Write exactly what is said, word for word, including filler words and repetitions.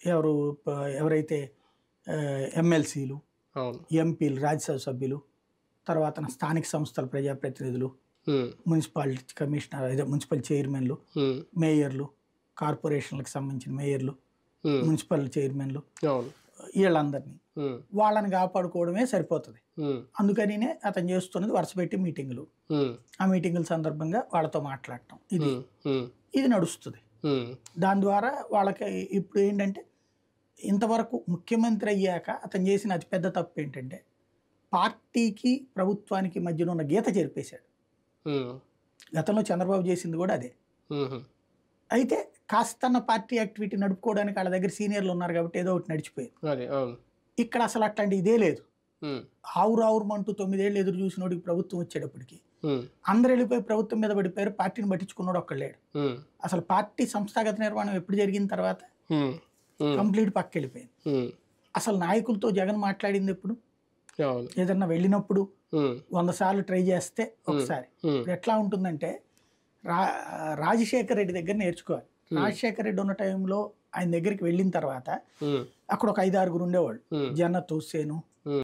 ఎవరు ఎవరైతే ఎమ్మెల్సీలు, అవును, ఎంపీలు, రాజ్యసభ సభ్యులు, తర్వాత స్థానిక సంస్థల ప్రజాప్రతినిధులు, ఉమ్, మున్సిపాలిటీ కమిషనర్, అదే మున్సిపల్ చైర్మన్లు, ఉమ్, మేయర్లు, కార్పొరేషన్లకు సంబంధించిన మేయర్లు, ఉమ్, మున్సిపల్ చైర్మన్లు, అవును, వీళ్ళందరినీ ఉమ్, వాళ్ళని కాపాడుకోవడమే సరిపోతుంది. ఉమ్, అందుకనినే అతను చేస్తున్నది వరుస పెట్టి మీటింగులు. ఉమ్, ఆ మీటింగుల సందర్భంగా వాళ్ళతో మాట్లాడటం, ఇది ఉమ్, ఉమ్, ఇది నడుస్తుంది. ఉమ్, దాని ద్వారా వాళ్ళకి ఇప్పుడు ఏంటంటే, ఇంతవరకు ముఖ్యమంత్రి అయ్యాక అతను చేసిన అతిపెద్ద తప్పు ఏంటంటే, పార్టీకి ప్రభుత్వానికి మధ్యన ఉన్న గీత చెరిపేశాడు. ఉమ్, గతంలో చంద్రబాబు చేసింది కూడా అదే. ఉమ్, అయితే కాస్తన్న పార్టీ యాక్టివిటీ నడుపుకోవడానికి వాళ్ళ దగ్గర సీనియర్లు ఉన్నారు కాబట్టి ఏదో ఒకటి నడిచిపోయింది. అదే, అవును, ఇక్కడ అసలు అట్లాంటి ఇదే లేదు. ఉమ్, ఆవురు ఆవురుమంటూ తొమ్మిదేళ్ళు ఎదురు చూసినోడికి ప్రభుత్వం వచ్చేటప్పటికి ఉమ్, అందరు వెళ్ళిపోయి ప్రభుత్వం మీద పడిపోయారు. పార్టీని పట్టించుకున్నాడు ఒక్కళ్ళేడు. ఉమ్, అసలు పార్టీ సంస్థాగత నిర్మాణం ఎప్పుడు జరిగిన తర్వాత ఉమ్, ఉమ్, కంప్లీట్ పక్క వెళ్ళిపోయింది. ఉమ్, అసలు నాయకులతో జగన్ మాట్లాడింది ఎప్పుడు? అవును, ఏదన్నా వెళ్ళినప్పుడు ఉమ్, వంద సార్లు ట్రై చేస్తే ఒకసారి. ఉమ్, ఇప్పుడు ఎట్లా ఉంటుందంటే, రా రాజశేఖర రెడ్డి దగ్గర నేర్చుకోవాలి. రాజశేఖర రెడ్డి ఉన్న టైంలో ఆయన దగ్గరికి వెళ్ళిన తర్వాత ఉమ్, అక్కడ ఒక ఐదు ఆరుగురు ఉండేవాళ్ళు. ఉమ్, జన్నత్ హుస్సేను,